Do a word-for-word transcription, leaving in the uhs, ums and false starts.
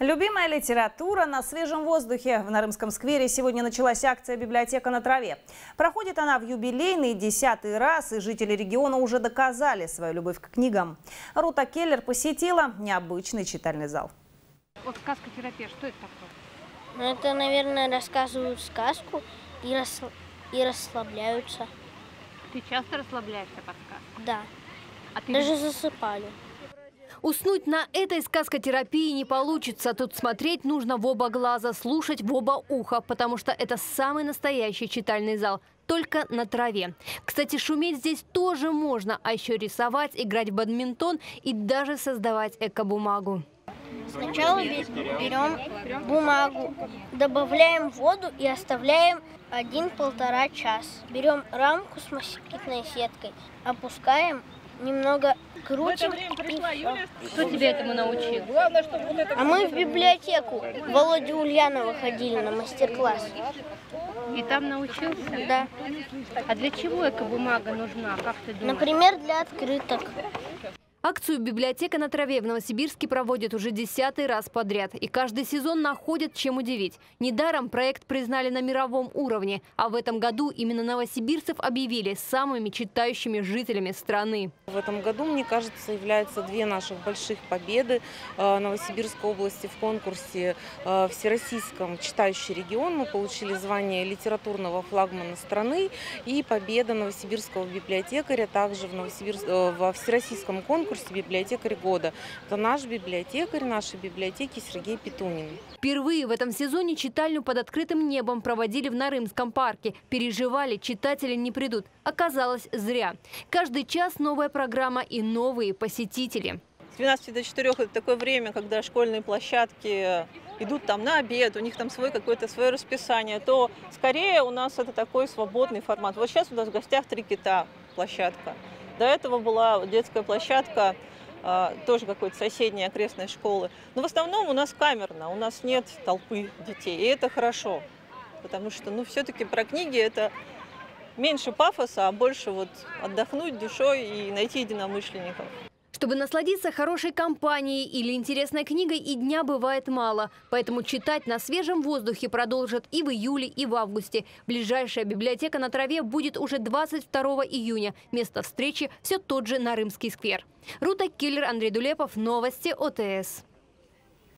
Любимая литература на свежем воздухе. В Нарымском сквере сегодня началась акция «Библиотека на траве». Проходит она в юбилейный десятый раз, и жители региона уже доказали свою любовь к книгам. Рута Келлер посетила необычный читальный зал. Вот сказка-терапия, что это такое? Ну, это, наверное, рассказывают сказку и, рас... и расслабляются. Ты часто расслабляешься под сказку? Да. А ты Даже засыпали. Уснуть на этой сказкотерапии не получится. Тут смотреть нужно в оба глаза, слушать в оба уха, потому что это самый настоящий читальный зал. Только на траве. Кстати, шуметь здесь тоже можно, а еще рисовать, играть в бадминтон и даже создавать эко-бумагу. Сначала берем бумагу, добавляем воду и оставляем один-полтора час. Берем рамку с москитной сеткой, опускаем, немного крутим. Кто тебя этому научил? А мы в библиотеку Володю Ульянова ходили на мастер-класс. И там научился? Да. А для чего эко-бумага нужна, как ты думаешь? Например, для открыток. Акцию «Библиотека на траве» в Новосибирске проводят уже десятый раз подряд. И каждый сезон находят чем удивить. Недаром проект признали на мировом уровне. А в этом году именно новосибирцев объявили самыми читающими жителями страны. В этом году, мне кажется, являются две наших больших победы Новосибирской области в конкурсе всероссийском «Читающий регион». Мы получили звание литературного флагмана страны и победа новосибирского библиотекаря также в Новосибирск... во всероссийском конкурсе «Библиотекарь года». Это наш библиотекарь нашей библиотеки Сергей Петунин. Впервые в этом сезоне читальню под открытым небом проводили в Нарымском парке. Переживали, читатели не придут. Оказалось, зря. Каждый час новая программа и новые посетители. С двенадцати до четырёх это такое время, когда школьные площадки идут там на обед, у них там свой какое-то свое расписание, то скорее у нас это такой свободный формат. Вот сейчас у нас в гостях «Три кита» площадка. До этого была детская площадка, тоже какой-то соседней окрестной школы. Но в основном у нас камерно, у нас нет толпы детей, и это хорошо. Потому что, ну, все-таки про книги это меньше пафоса, а больше вот отдохнуть душой и найти единомышленников. Чтобы насладиться хорошей компанией или интересной книгой, и дня бывает мало. Поэтому читать на свежем воздухе продолжат и в июле, и в августе. Ближайшая библиотека на траве будет уже двадцать второго июня. Место встречи – все тот же Нарымский сквер. Рута Келлер, Андрей Дулепов. Новости ОТС.